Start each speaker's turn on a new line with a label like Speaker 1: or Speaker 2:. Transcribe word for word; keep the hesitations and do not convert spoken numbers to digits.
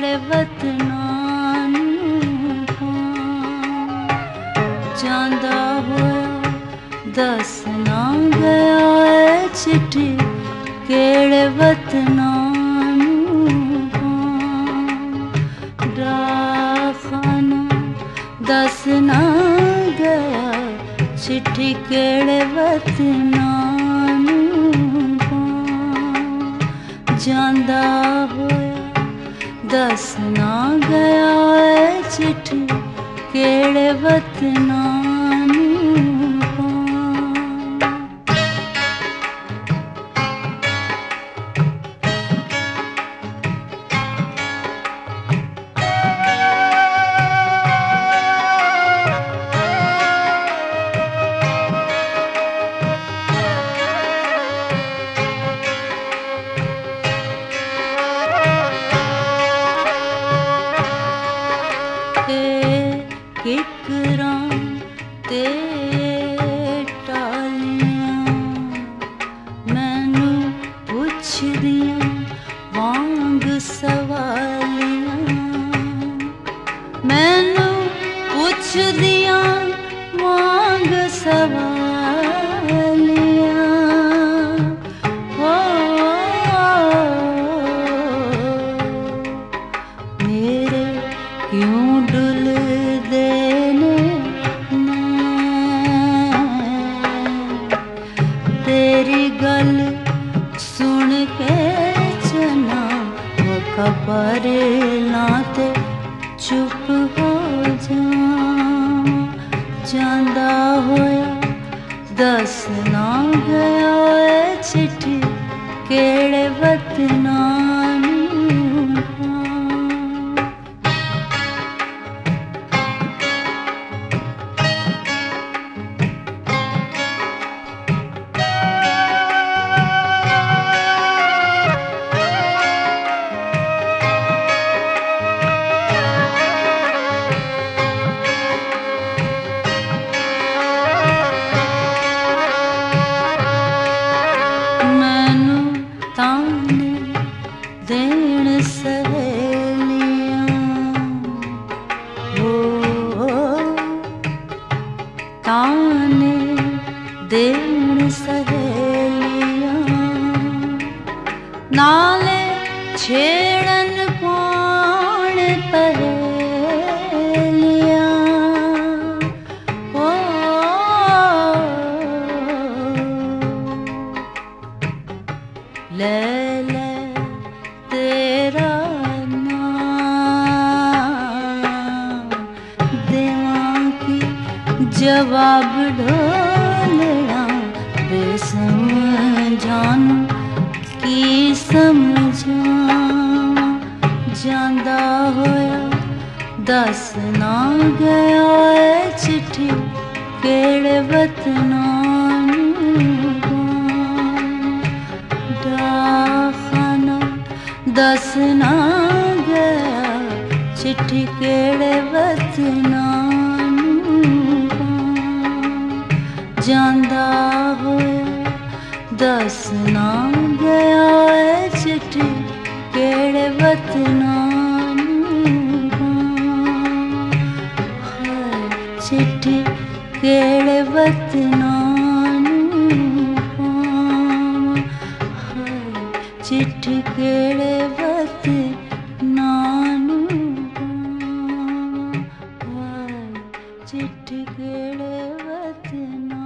Speaker 1: केड़े वतनां नूं जांदा होया दस ना गया ऐ चिट्ठी केड़े वतनां नूं डाखाना दस ना गया चिट्ठी केड़े वतनां नूं जांदा होया दस ना गया ऐ चिट्ठी केड़े वतनां किकरां ते टालियां मैनू पुछदियां वांग सवालियां मैनू पुछदियां वांग सवालियां हो मेरे क्यों डुल तेरी गल सुन के जना वो खबर लाते चुप हो जा जांदा होया दस ना गया ऐ चिट्ठी केड़े वतनां ताने देण सहेलियां हो ताने देण सहेलियां नाले छेड़न पाण पहेलियां हो ले ले तेरा नाम देवां की जवाब ढोलना बेसमझान की समझा जांदा होया दस ना गया ऐ चिट्ठी केड़े वतनां डाखाना दस ना गया चिट्ठी केड़े वतनां जांदा होया दस ना गया ऐ चिट्ठी केड़े वतनां चिट्ठी केड़े वतनां चिट्ठी केड़े वतनां चिट्ठी केड़े वतनां